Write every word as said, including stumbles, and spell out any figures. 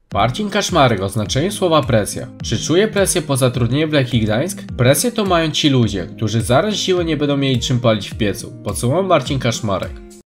Marcin Kaczmarek o znaczeniu słowa presja. Czy czuje presję po zatrudnieniu w Lechii Gdańsk? Presję to mają ci ludzie, którzy zaraz siły nie będą mieli czym palić w piecu, podsumował Marcin Kaczmarek.